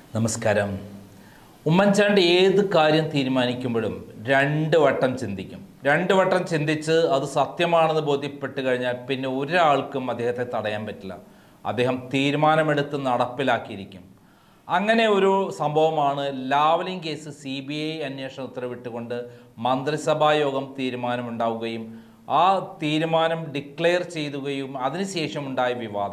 നമസ്കാരം. ഉമ്മൻചാണ്ടി ഏത് കാര്യം തീരുമാനിക്കുമ്പോഴും രണ്ട് വട്ടം ചിന്തിക്കും. രണ്ട് വട്ടം ചിന്തിച്ച് അത് സത്യമാണെന്ന് ബോധ്യപ്പെട്ട് കഴിഞ്ഞാൽ പിന്നെ ഒരാൾക്കും അദ്ദേഹത്തെ തടയാൻ പറ്റില്ല. അദ്ദേഹം തീരുമാനമെടുത്ത് നടപ്പിലാക്കിയിരിക്കും. അങ്ങനെ ഒരു സംഭവമാണ് ലാവ്ലിൻ കേസ് CBI അന്വേഷണ ഉത്തരവിട്ടുകൊണ്ട് മന്ത്രിസഭാ യോഗം തീരുമാനമുണ്ടാവുകയും ആ തീരുമാനം ഡിക്ലെയർ ചെയ്യുകയും അതിനുശേഷമുണ്ടായ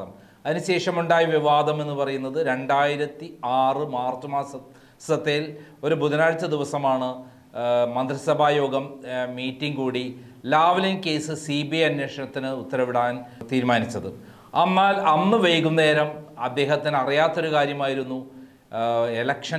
വിവാദം എന്ന് പറയുന്നത് 2006 മാർച്ച് മാസത്തിൽ ഒരു ബുധനാഴ്ച ദിവസമാണ് മന്ത്രിസഭാ യോഗം മീറ്റിംഗ് കൂടി ലാവ്ലിൻ കേസ് CBI അന്വേഷണത്തിന് ഉത്തരവിടാൻ തീരുമാനിച്ചത്. എന്നാൽ അന്ന് വൈകുന്നേരം അദ്ദേഹത്തിന് അറിയാത്തൊരു കാര്യമായിരുന്നു, എലക്ഷൻ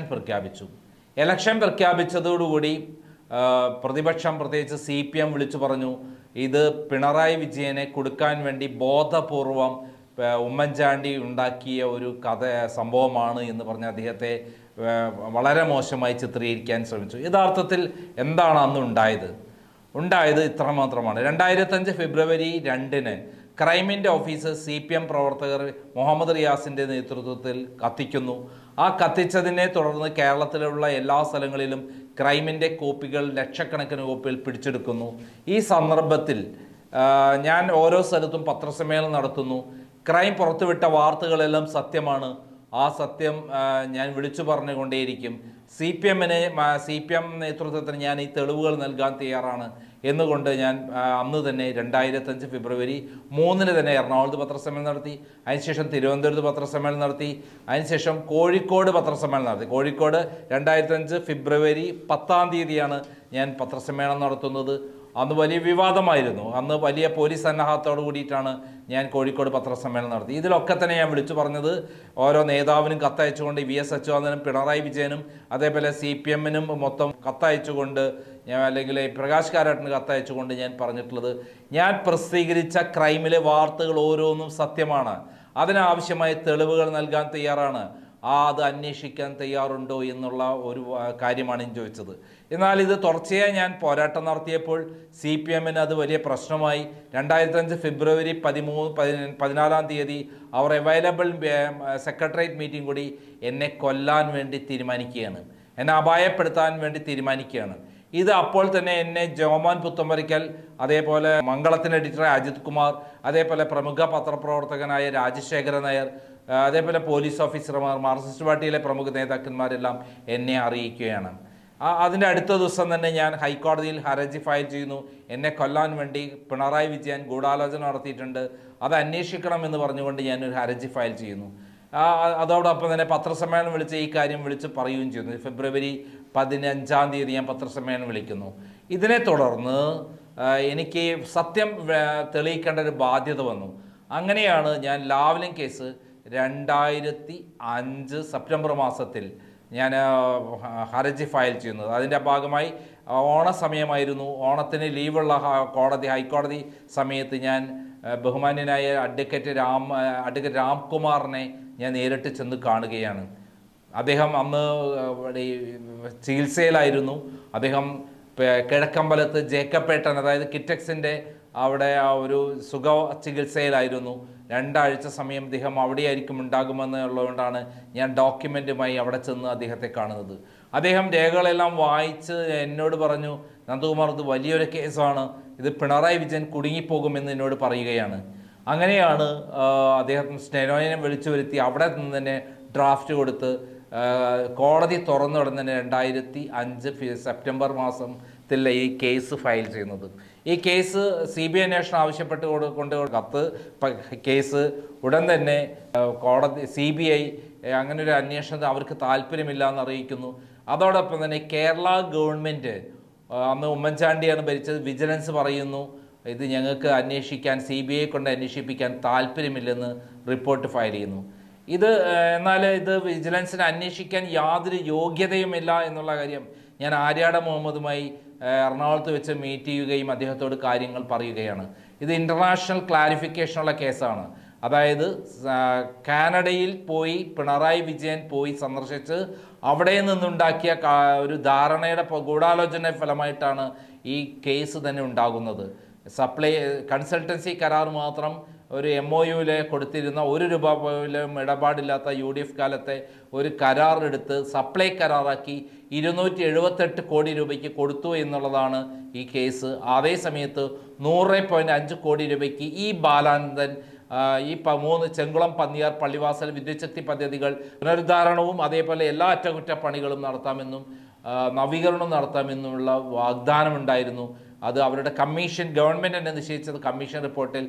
പ്രഖ്യാപിച്ചതോടുകൂടി പ്രതിപക്ഷം പ്രത്യേകിച്ച് CPM വിളിച്ചു പറഞ്ഞു, ഇത് പിണറായി വിജയനെ കൊടുക്കാൻ വേണ്ടി ബോധപൂർവം ഉമ്മൻചാണ്ടി ഉണ്ടാക്കിയ ഒരു സംഭവമാണ് എന്ന് പറഞ്ഞ് അദ്ദേഹത്തെ വളരെ മോശമായി ചിത്രീകരിക്കാൻ ശ്രമിച്ചു. യഥാർത്ഥത്തിൽ എന്താണ് അന്ന് ഉണ്ടായത് ഇത്രമാത്രമാണ്. 2005 ഫെബ്രുവരി 2 ക്രൈമിൻ്റെ ഓഫീസ് CPM പ്രവർത്തകർ മുഹമ്മദ് റിയാസിൻ്റെ നേതൃത്വത്തിൽ കത്തിക്കുന്നു. ആ കത്തിച്ചതിനെ തുടർന്ന് കേരളത്തിലുള്ള എല്ലാ സ്ഥലങ്ങളിലും ക്രൈമിൻ്റെ കോപ്പികൾ, ലക്ഷക്കണക്കിന് കോപ്പികൾ പിടിച്ചെടുക്കുന്നു. ഈ സന്ദർഭത്തിൽ ഞാൻ ഓരോ സ്ഥലത്തും പത്രസമ്മേളനം നടത്തുന്നു. ക്രൈം പുറത്തുവിട്ട വാർത്തകളെല്ലാം സത്യമാണ്. ആ സത്യം ഞാൻ വിളിച്ചു പറഞ്ഞുകൊണ്ടേയിരിക്കും. CPM നേതൃത്വത്തിന് ഞാൻ ഈ തെളിവുകൾ നൽകാൻ തയ്യാറാണ് എന്നുകൊണ്ട് ഞാൻ അന്ന് തന്നെ 2005 ഫെബ്രുവരി 3 തന്നെ എറണാകുളത്ത് പത്രസമ്മേളനം നടത്തി. അതിനുശേഷം തിരുവനന്തപുരത്ത് പത്രസമ്മേളനം നടത്തി. അതിനുശേഷം കോഴിക്കോട് പത്രസമ്മേളനം നടത്തി. കോഴിക്കോട് 2005 ഫെബ്രുവരി 10 ഞാൻ പത്രസമ്മേളനം നടത്തുന്നത്. അന്ന് വലിയ വിവാദമായിരുന്നു. അന്ന് വലിയ പോലീസ് സന്നാഹത്തോടു കൂടിയിട്ടാണ് ഞാൻ കോഴിക്കോട് പത്രസമ്മേളനം നടത്തി. ഇതിലൊക്കെ തന്നെ ഞാൻ വിളിച്ചു പറഞ്ഞത്, ഓരോ നേതാവിനും കത്തയച്ചുകൊണ്ട് VS അച്യുതാനന്ദനും പിണറായി വിജയനും അതേപോലെ CPMനും മൊത്തം കത്തയച്ചുകൊണ്ട് അല്ലെങ്കിൽ പ്രകാശ് കാരാട്ടിന് കത്തയച്ചുകൊണ്ട് ഞാൻ പറഞ്ഞിട്ടുള്ളത്, ഞാൻ പ്രസിദ്ധീകരിച്ച ക്രൈമിലെ വാർത്തകൾ ഓരോന്നും സത്യമാണ്. അതിനാവശ്യമായ തെളിവുകൾ നൽകാൻ തയ്യാറാണ്. അത് അന്വേഷിക്കാൻ തയ്യാറുണ്ടോ എന്നുള്ള ഒരു കാര്യമാണ് ഞാൻ ചോദിച്ചത്. എന്നാൽ ഇത് തുടർച്ചയായി ഞാൻ പോരാട്ടം നടത്തിയപ്പോൾ CPMന് അത് വലിയ പ്രശ്നമായി. 2005 ഫെബ്രുവരി 14 അവർ അവൈലബിൾ സെക്രട്ടേറിയറ്റ് മീറ്റിംഗ് കൂടി എന്നെ കൊല്ലാൻ വേണ്ടി തീരുമാനിക്കുകയാണ്, എന്നെ അപായപ്പെടുത്താൻ വേണ്ടി തീരുമാനിക്കുകയാണ്. ഇത് അപ്പോൾ തന്നെ എന്നെ ജോമോൻ പുത്തമ്പരിക്കൽ, അതേപോലെ മംഗളത്തിൻ്റെ എഡിറ്റർ അജിത് കുമാർ, അതേപോലെ പ്രമുഖ പത്രപ്രവർത്തകനായ രാജശേഖരൻ നായർ, അതേപോലെ പോലീസ് ഓഫീസർമാർ, മാർക്സിസ്റ്റ് പാർട്ടിയിലെ പ്രമുഖ നേതാക്കന്മാരെല്ലാം എന്നെ അറിയിക്കുകയാണ്. അതിൻ്റെ അടുത്ത ദിവസം തന്നെ ഞാൻ ഹൈക്കോടതിയിൽ ഹർജി ഫയൽ ചെയ്യുന്നു. എന്നെ കൊല്ലാൻ വേണ്ടി പിണറായി വിജയൻ ഗൂഢാലോചന നടത്തിയിട്ടുണ്ട്, അത് അന്വേഷിക്കണമെന്ന് പറഞ്ഞുകൊണ്ട് ഞാനൊരു ഹർജി ഫയൽ ചെയ്യുന്നു. അതോടൊപ്പം തന്നെ പത്രസമ്മേളനം വിളിച്ച് ഈ കാര്യം വിളിച്ച് പറയുകയും ചെയ്യുന്നു. ഫെബ്രുവരി 15 ഞാൻ പത്രസമ്മേളനം വിളിക്കുന്നു. ഇതിനെ തുടർന്ന് എനിക്ക് സത്യം തെളിയിക്കേണ്ട ഒരു ബാധ്യത വന്നു. അങ്ങനെയാണ് ഞാൻ ലാവ്ലിൻ കേസ് 2005 സെപ്റ്റംബർ മാസത്തിൽ ഞാൻ ഹർജി ഫയൽ ചെയ്യുന്നത്. അതിൻ്റെ ഭാഗമായി ഓണസമയമായിരുന്നു. ഓണത്തിന് ലീവുള്ള ഹൈക്കോടതി സമയത്ത് ഞാൻ ബഹുമാന്യനായ അഡ്വക്കേറ്റ് രാംകുമാറിനെ ഞാൻ നേരിട്ട് ചെന്ന് കാണുകയാണ്. അദ്ദേഹം അന്ന് ചികിത്സയിലായിരുന്നു. അദ്ദേഹം കിഴക്കമ്പലത്ത് ജേക്കബേട്ടൻ, അതായത് കിറ്റക്സിൻ്റെ അവിടെ ഒരു സുഖ ചികിത്സയിലായിരുന്നു. 2 ആഴ്ച സമയം അദ്ദേഹം അവിടെയായിരിക്കും ഉണ്ടാകുമെന്നുള്ളതുകൊണ്ടാണ് ഞാൻ ഡോക്യുമെൻറ്റുമായി അവിടെ ചെന്ന് അദ്ദേഹത്തെ കാണുന്നത്. അദ്ദേഹം രേഖകളെല്ലാം വായിച്ച് എന്നോട് പറഞ്ഞു, നന്ദകുമാർ, ഇത് വലിയൊരു കേസാണ്, ഇത് പിണറായി വിജയൻ കുടുങ്ങിപ്പോകുമെന്ന് എന്നോട് പറയുകയാണ്. അങ്ങനെയാണ് അദ്ദേഹം സ്റ്റെനോയെ വിളിച്ചു വരുത്തി അവിടെ നിന്ന് തന്നെ ഡ്രാഫ്റ്റ് കൊടുത്ത് കോടതി തുറന്ന ഉടൻ തന്നെ 2005 സെപ്റ്റംബർ മാസത്തിൽ ഈ കേസ് ഫയൽ ചെയ്യുന്നത്. ഈ കേസ് CBI അന്വേഷണം ആവശ്യപ്പെട്ടുകൊണ്ട് കത്ത് കേസ് ഉടൻ തന്നെ കോടതി CBI അങ്ങനെ ഒരു അന്വേഷണത്തിന് അവർക്ക് താല്പര്യമില്ല എന്ന് അറിയിക്കുന്നു. അതോടൊപ്പം തന്നെ കേരള ഗവൺമെൻറ്, അന്ന് ഉമ്മൻചാണ്ടിയാണ് ഭരിച്ചത്, വിജിലൻസ് പറയുന്നു ഇത് ഞങ്ങൾക്ക് അന്വേഷിക്കാൻ CBI കൊണ്ട് അന്വേഷിപ്പിക്കാൻ താല്പര്യമില്ലെന്ന് റിപ്പോർട്ട് ഫയൽ ചെയ്യുന്നു. എന്നാൽ ഇത് വിജിലൻസിന് അന്വേഷിക്കാൻ യാതൊരു യോഗ്യതയുമില്ല എന്നുള്ള കാര്യം ഞാൻ ആര്യാട മുഹമ്മദുമായി എറണാകുളത്ത് വെച്ച് മീറ്റ് ചെയ്യുകയും അദ്ദേഹത്തോട് കാര്യങ്ങൾ പറയുകയാണ്. ഇത് ഇൻ്റർനാഷണൽ ക്ലാരിഫിക്കേഷനുള്ള കേസാണ്. അതായത് കാനഡയിൽ പോയി പിണറായി വിജയൻ പോയി സന്ദർശിച്ച് അവിടെ നിന്നുണ്ടാക്കിയ ഒരു ധാരണയുടെ ഗൂഢാലോചന ഫലമായിട്ടാണ് ഈ കേസ് തന്നെ ഉണ്ടാകുന്നത്. കൺസൾട്ടൻസി കരാർ മാത്രം ഒരു MOU കൊടുത്തിരുന്ന 1 രൂപ പോലും ഇടപാടില്ലാത്ത UDF കാലത്തെ ഒരു കരാറെടുത്ത് സപ്ലൈ കരാറാക്കി 278 കോടി രൂപയ്ക്ക് കൊടുത്തു എന്നുള്ളതാണ് ഈ കേസ്. അതേ സമയത്ത് 100.5 കോടി രൂപയ്ക്ക് ഈ ബാലാനന്ദൻ ഈ 3 ചെങ്കുളം, പന്നിയാർ, പള്ളിവാസൽ വിദ്യുച്ഛക്തി പദ്ധതികൾ പുനരുദ്ധാരണവും അതേപോലെ എല്ലാ അറ്റകുറ്റപ്പണികളും നടത്താമെന്നും നവീകരണം നടത്താമെന്നുള്ള വാഗ്ദാനമുണ്ടായിരുന്നു. അത് അവരുടെ കമ്മീഷൻ ഗവൺമെൻറ് തന്നെ നിശ്ചയിച്ചത് കമ്മീഷൻ റിപ്പോർട്ടിൽ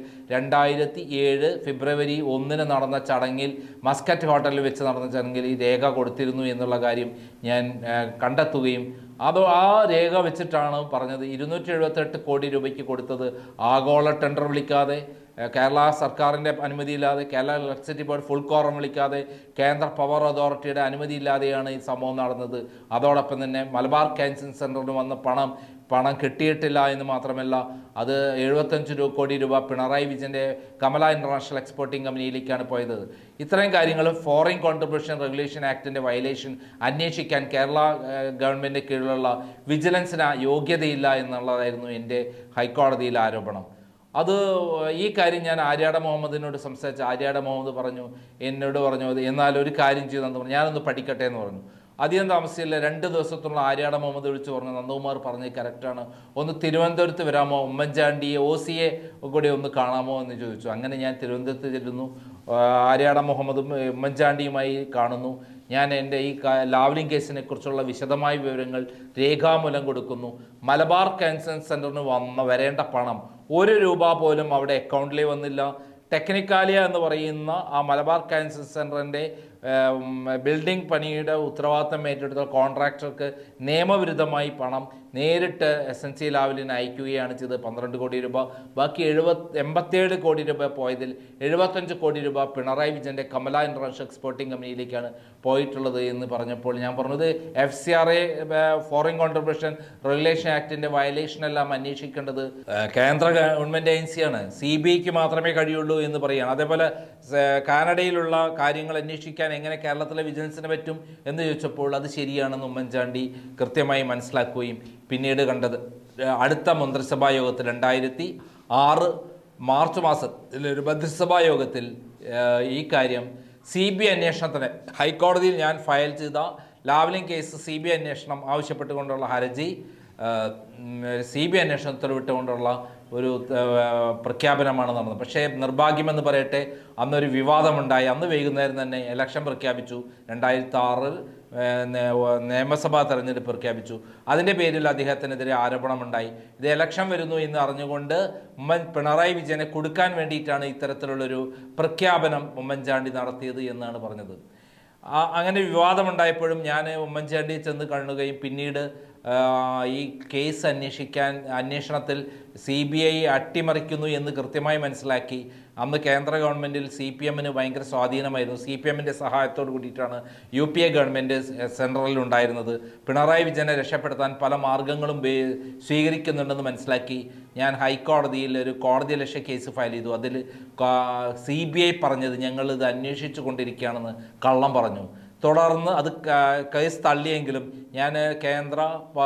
2007 ഫെബ്രുവരി 1 നടന്ന ചടങ്ങിൽ മസ്കറ്റ് ഹോട്ടലിൽ വെച്ച് നടന്ന ചടങ്ങിൽ ഈ രേഖ കൊടുത്തിരുന്നു എന്നുള്ള കാര്യം ഞാൻ കണ്ടെത്തുകയും ആ രേഖ വെച്ചിട്ടാണ് പറഞ്ഞത് 278 കോടി രൂപയ്ക്ക് കൊടുത്തത് ആഗോള ടെൻഡർ വിളിക്കാതെ, കേരള സർക്കാരിൻ്റെ അനുമതിയില്ലാതെ, Kerala electricity board full quorum വിളിക്കാതെ, കേന്ദ്ര പവർ അതോറിറ്റിയുടെ അനുമതിയില്ലാതെയാണ് ഈ സംഭവം നടന്നത്. അതോടൊപ്പം തന്നെ മലബാർ ക്യാൻസർ സെൻ്ററിന് വന്ന പണം കിട്ടിയിട്ടില്ല എന്ന് മാത്രമല്ല, അത് 75 കോടി രൂപ പിണറായി വിജയൻ്റെ കമല ഇൻ്റർനാഷണൽ എക്സ്പോർട്ടിംഗ് കമ്പനിയിലേക്കാണ് പോയത്. ഇത്രയും കാര്യങ്ങൾ ഫോറിൻ കോൺട്രിബ്യൂഷൻ റെഗുലേഷൻ ആക്ടിൻ്റെ വയലേഷൻ അന്വേഷിക്കാൻ കേരള ഗവൺമെൻറ് കീഴിലുള്ള വിജിലൻസിന് യോഗ്യതയില്ല എന്നുള്ളതായിരുന്നു എൻ്റെ ഹൈക്കോടതിയിലെ ആരോപണം. അത് ഈ കാര്യം ഞാൻ ആര്യാട മുഹമ്മദിനോട് സംസാരിച്ച് ആര്യാട മുഹമ്മദ് എന്നോട് പറഞ്ഞു എന്നാൽ ഒരു കാര്യം ചെയ്തെന്ന് പറഞ്ഞു, ഞാനൊന്ന് പഠിക്കട്ടെ എന്ന് പറഞ്ഞു. അധികം താമസിച്ചില്ല, 2 ദിവസത്തുള്ള ആര്യാട മുഹമ്മദ് വിളിച്ച് പറഞ്ഞു, നന്ദകുമാർ പറഞ്ഞത് കറക്റ്റാണ്, ഒന്ന് തിരുവനന്തപുരത്ത് വരാമോ, ഉമ്മൻചാണ്ടിയെ OCയെ കൂടി ഒന്ന് കാണാമോ എന്ന് ചോദിച്ചു. അങ്ങനെ ഞാൻ തിരുവനന്തപുരത്ത് ചെല്ലുന്നു, ആര്യാട മുഹമ്മദും ഉമ്മൻചാണ്ടിയുമായി കാണുന്നു. ഞാൻ എൻ്റെ ഈ ലാവ്ലിൻ കേസിനെ കുറിച്ചുള്ള വിശദമായ വിവരങ്ങൾ രേഖാമൂലം കൊടുക്കുന്നു. മലബാർ ക്യാൻസർ സെൻ്ററിന് വരേണ്ട പണം 1 രൂപ പോലും അവിടെ അക്കൗണ്ടിലേ വന്നില്ല. ടെക്നിക്കാലിയ എന്ന് പറയുന്ന ആ മലബാർ ക്യാൻസർ സെൻ്ററിൻ്റെ ബിൽഡിംഗ് പണിയുടെ ഉത്തരവാദിത്തം ഏറ്റെടുത്ത കോൺട്രാക്ടർക്ക് നിയമവിരുദ്ധമായി പണം നേരിട്ട് SNC ലാവലിന് അയക്കുകയാണ് ചെയ്തത്. 12 കോടി രൂപ. ബാക്കി 87 കോടി രൂപ പോയതിൽ 75 കോടി രൂപ പിണറായി വിജയൻ്റെ കമല ഇൻ്റർനാഷണൽ എക്സ്പോർട്ടിംഗ് കമ്പനിയിലേക്കാണ് പോയിട്ടുള്ളത് എന്ന് പറഞ്ഞപ്പോൾ ഞാൻ പറഞ്ഞത് FCRA ഫോറിൻ കോൺട്രിബ്യൂഷൻ റെഗുലേഷൻ ആക്ടിൻ്റെ വയലേഷനെല്ലാം അന്വേഷിക്കേണ്ടത് കേന്ദ്ര ഗവൺമെൻറ് ഏജൻസിയാണ്, CBIക്ക് മാത്രമേ കഴിയുള്ളൂ എന്ന് പറയുകയാണ്. അതേപോലെ കാനഡയിലുള്ള കാര്യങ്ങൾ അന്വേഷിക്കാൻ എങ്ങനെ കേരളത്തിലെ വിജിലൻസിന് പറ്റും എന്ന് ചോദിച്ചപ്പോൾ അത് ശരിയാണെന്ന് ഉമ്മൻചാണ്ടി കൃത്യമായി മനസ്സിലാക്കുകയും പിന്നീട് കണ്ടത് അടുത്ത മന്ത്രിസഭാ യോഗത്തിൽ 2006 മാർച്ച് മാസത്തിൽ ഒരു മന്ത്രിസഭാ യോഗത്തിൽ ഈ കാര്യം CBI അന്വേഷണത്തിന് ഹൈക്കോടതിയിൽ ഞാൻ ഫയൽ ചെയ്ത ലാവ്ലിൻ കേസ് CBI അന്വേഷണം ആവശ്യപ്പെട്ടുകൊണ്ടുള്ള ഹർജി CBI അന്വേഷണത്തിൽ വിട്ടുകൊണ്ടുള്ള ഒരു പ്രഖ്യാപനമാണ് നടന്നത്. പക്ഷേ നിർഭാഗ്യമെന്ന് പറയട്ടെ, അന്നൊരു വിവാദമുണ്ടായി. അന്ന് വൈകുന്നേരം തന്നെ ഇലക്ഷൻ പ്രഖ്യാപിച്ചു. 2006 നിയമസഭാ തെരഞ്ഞെടുപ്പ് പ്രഖ്യാപിച്ചു. അതിൻ്റെ പേരിൽ അദ്ദേഹത്തിനെതിരെ ആരോപണമുണ്ടായി. ഇത് ഇലക്ഷൻ വരുന്നു എന്ന് അറിഞ്ഞുകൊണ്ട് പിണറായി വിജയനെ കൊടുക്കാൻ വേണ്ടിയിട്ടാണ് ഇത്തരത്തിലുള്ളൊരു പ്രഖ്യാപനം ഉമ്മൻചാണ്ടി നടത്തിയത് എന്നാണ് പറഞ്ഞത്. അങ്ങനെ വിവാദമുണ്ടായപ്പോഴും ഞാൻ ഉമ്മൻചാണ്ടിയെ ചെന്ന് കാണുകയും പിന്നീട് ഈ കേസ് അന്വേഷണത്തിൽ CBI അട്ടിമറിക്കുന്നു എന്ന് കൃത്യമായി മനസ്സിലാക്കി. അന്ന് കേന്ദ്ര ഗവൺമെൻറ്റിൽ CPMന് ഭയങ്കര സ്വാധീനമായിരുന്നു. CPMൻ്റെ സഹായത്തോട് കൂടിയിട്ടാണ് UPA ഗവൺമെൻറ് സെൻട്രലിൽ ഉണ്ടായിരുന്നത്. പിണറായി വിജയനെ രക്ഷപ്പെടുത്താൻ പല മാർഗങ്ങളും സ്വീകരിക്കുന്നുണ്ടെന്ന് മനസ്സിലാക്കി ഞാൻ ഹൈക്കോടതിയിൽ ഒരു കോടതിയലക്ഷ്യ കേസ് ഫയൽ ചെയ്തു. അതിൽ CBI പറഞ്ഞത് ഞങ്ങളിത് അന്വേഷിച്ചു കൊണ്ടിരിക്കുകയാണെന്ന് കള്ളം പറഞ്ഞു. തുടർന്ന് അത് കേസ് തള്ളിയെങ്കിലും ഞാൻ കേന്ദ്ര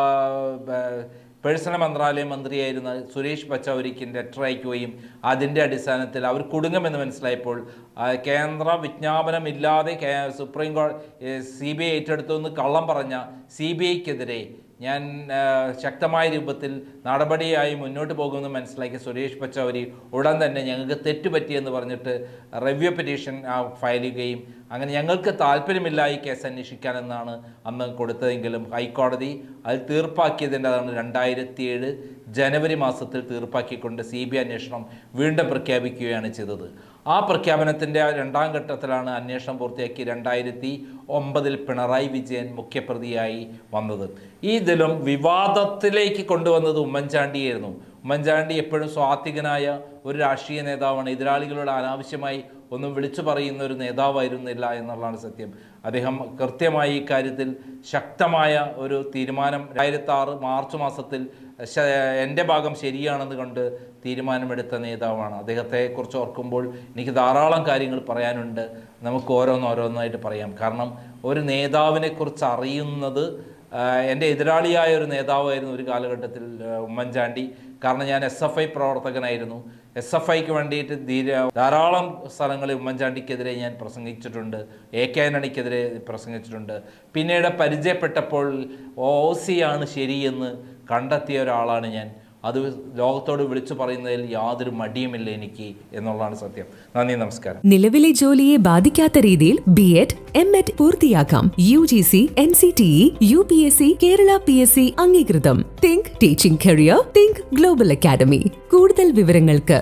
പേഴ്സണൽ മന്ത്രാലയ മന്ത്രിയായിരുന്ന സുരേഷ് പച്ചൗരിക്ക് ലെറ്റർ അയക്കുകയും അതിൻ്റെ അടിസ്ഥാനത്തിൽ അവർ കുടുങ്ങുമെന്ന് മനസ്സിലായപ്പോൾ കേന്ദ്ര വിജ്ഞാപനമില്ലാതെ സുപ്രീം കോടതി CBI ഏറ്റെടുത്തു എന്ന് കള്ളം പറഞ്ഞ CBIക്കെതിരെ ഞാൻ ശക്തമായ രൂപത്തിൽ നടപടിയായി മുന്നോട്ട് പോകുമെന്ന് മനസ്സിലാക്കി സുരേഷ് പച്ചൗരി ഉടൻ തന്നെ ഞങ്ങൾക്ക് തെറ്റുപറ്റിയെന്ന് പറഞ്ഞിട്ട് റിവ്യൂ പെറ്റീഷൻ ഫയൽ ചെയ്യുകയും അങ്ങനെ ഞങ്ങൾക്ക് താല്പര്യമില്ല ഈ കേസ് അന്വേഷിക്കാനെന്നാണ് അന്ന് കൊടുത്തതെങ്കിലും ഹൈക്കോടതി അത് തീർപ്പാക്കിയതിൻ്റെതാണ് 2007 ജനുവരി മാസത്തിൽ തീർപ്പാക്കിക്കൊണ്ട് CBI അന്വേഷണം വീണ്ടും പ്രഖ്യാപിക്കുകയാണ് ചെയ്തത്. ആ പ്രഖ്യാപനത്തിൻ്റെ 2ാം ഘട്ടത്തിലാണ് അന്വേഷണം പൂർത്തിയാക്കി 2009 പിണറായി വിജയൻ മുഖ്യപ്രതിയായി വന്നത്. ഇതിലും വിവാദത്തിലേക്ക് കൊണ്ടുവന്നത് ഉമ്മൻചാണ്ടിയായിരുന്നു. ഉമ്മൻചാണ്ടി എപ്പോഴും സ്വാത്വികനായ ഒരു രാഷ്ട്രീയ നേതാവാണ്. എതിരാളികളോട് അനാവശ്യമായി ഒന്നും വിളിച്ചു പറയുന്ന ഒരു നേതാവായിരുന്നില്ല എന്നുള്ളതാണ് സത്യം. അദ്ദേഹം കൃത്യമായി ഇക്കാര്യത്തിൽ ശക്തമായ ഒരു തീരുമാനം 2006 മാർച്ച് മാസത്തിൽ എൻ്റെ ഭാഗം ശരിയാണെന്ന് കണ്ട് തീരുമാനമെടുത്ത നേതാവാണ്. അദ്ദേഹത്തെക്കുറിച്ച് ഓർക്കുമ്പോൾ എനിക്ക് ധാരാളം കാര്യങ്ങൾ പറയാനുണ്ട്. നമുക്ക് ഓരോന്നോരോന്നായിട്ട് പറയാം. കാരണം ഒരു നേതാവിനെക്കുറിച്ച് അറിയുന്നത് എൻ്റെ എതിരാളിയായ ഒരു നേതാവായിരുന്നു ഒരു കാലഘട്ടത്തിൽ ഉമ്മൻചാണ്ടി. കാരണം ഞാൻ SFI പ്രവർത്തകനായിരുന്നു. SFIക്ക് വേണ്ടിയിട്ട് ധാരാളം സ്ഥലങ്ങളിൽ ഉമ്മൻചാണ്ടിക്കെതിരെ ഞാൻ പ്രസംഗിച്ചിട്ടുണ്ട്, AK ആന്റണിക്കെതിരെ പ്രസംഗിച്ചിട്ടുണ്ട്. പിന്നീട് പരിചയപ്പെട്ടപ്പോൾ OC ആണ് ശരിയെന്ന് കണ്ടെത്തിയ ഒരാളാണ് ഞാൻ. അത് ലോകത്തോട് വിളിച്ചു പറയുന്നതിൽ യാതൊരു മടിയുമില്ല എനിക്ക് എന്നുള്ളതാണ് സത്യം. നന്ദി, നമസ്കാരം. നിലവിലെ ജോലിയെ ബാധിക്കാത്ത രീതിയിൽ BEd, M.Ed പൂർത്തിയാക്കാം. UGC, NCTE, UPSC, Kerala PSC അംഗീകൃതം. Think teaching career, think global academy. കൂടുതൽ വിവരങ്ങൾക്ക്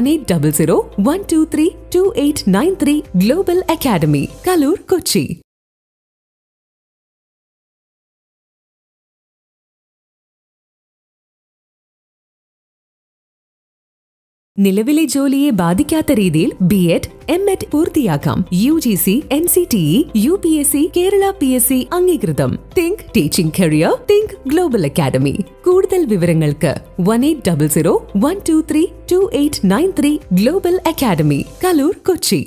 180012328893 ഗ്ലോബൽ അക്കാദമി, കലൂർ, കൊച്ചി. നിലവിലെ ജോലിയെ ബാധിക്കാത്ത രീതിയിൽ BEd, M.Ed പൂർത്തിയാക്കാം. UGC, NCTE, UPSC, Kerala PSC അംഗീകൃതം. Think teaching career, think global academy. കൂടുതൽ വിവരങ്ങൾക്ക് 180012328893 ഗ്ലോബൽ അക്കാദമി, കലൂർ, കൊച്ചി.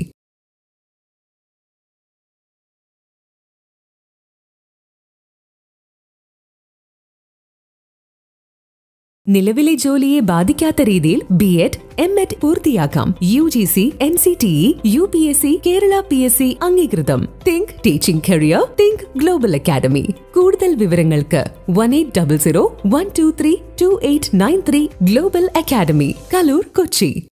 നിലവിലെ ജോലിയെ ബാധിക്കാത്ത രീതിയിൽ BEd, M.Ed പൂർത്തിയാക്കാം. UGC, NCTE, UPSC, Kerala PSC അംഗീകൃതം. Think teaching career, think global academy. കൂടുതൽ വിവരങ്ങൾക്ക് 180012328893 ഗ്ലോബൽ അക്കാദമി, കലൂർ, കൊച്ചി.